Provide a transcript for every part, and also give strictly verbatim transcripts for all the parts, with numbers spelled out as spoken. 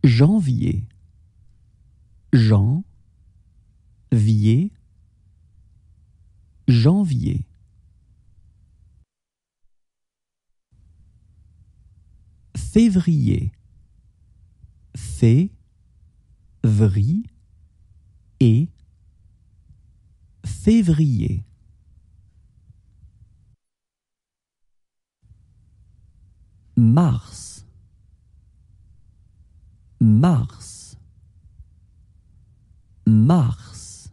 Janvier, Jan, vier, janvier. Février, fé, vri, et, février. Mars, mars, mars.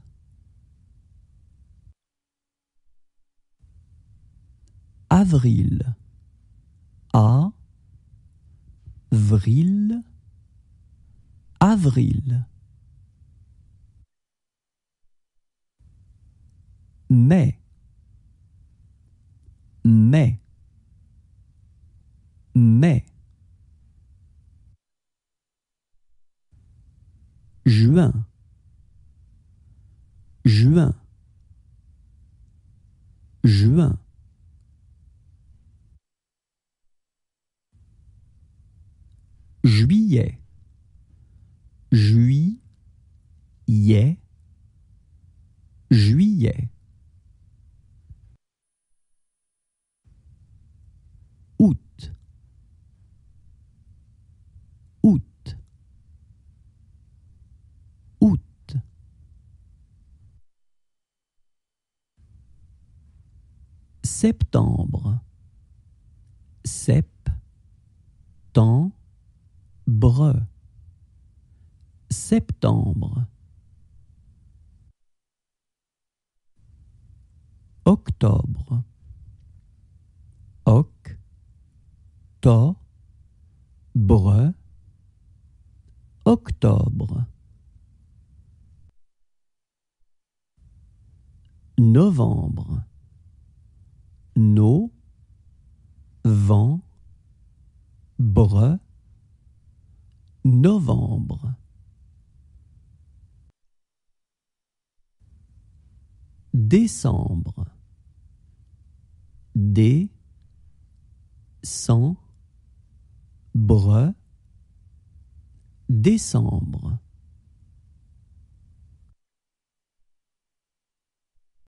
Avril, a, vril, avril. Mai, mai, mai. Juin, juin, juin. Juillet, juillet, juillet. Août, août, août. Septembre, sep, temps, bre, septembre. Octobre, oc, to, bre, octobre. Novembre, no, vent, bre, novembre. Décembre, dé, cent, bre, décembre.